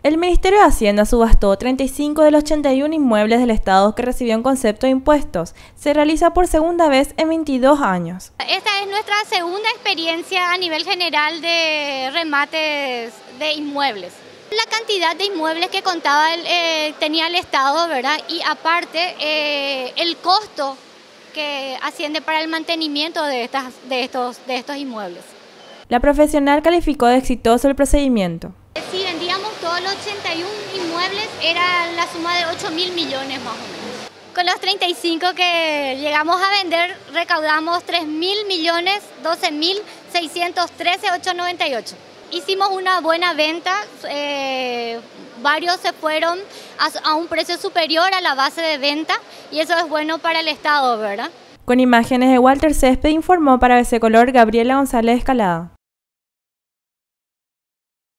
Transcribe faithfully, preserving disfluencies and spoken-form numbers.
El Ministerio de Hacienda subastó treinta y cinco de los ochenta y uno inmuebles del Estado que recibió en concepto de impuestos. Se realiza por segunda vez en veintidós años. Esta es nuestra segunda experiencia a nivel general de remates de inmuebles. La cantidad de inmuebles que contaba el, eh, tenía el Estado, ¿verdad? Y aparte eh, el costo que asciende para el mantenimiento de, estas, de, estos, de estos inmuebles. La profesional calificó de exitoso el procedimiento. Si vendíamos todos los ochenta y uno inmuebles, era la suma de ocho mil millones más o menos. Con los treinta y cinco que llegamos a vender, recaudamos tres mil millones, doce mil seiscientos trece mil ochocientos noventa y ocho. Hicimos una buena venta, eh, varios se fueron a, a un precio superior a la base de venta y eso es bueno para el Estado, ¿verdad? Con imágenes de Walter Césped informó para B C Color Gabriela González Escalada.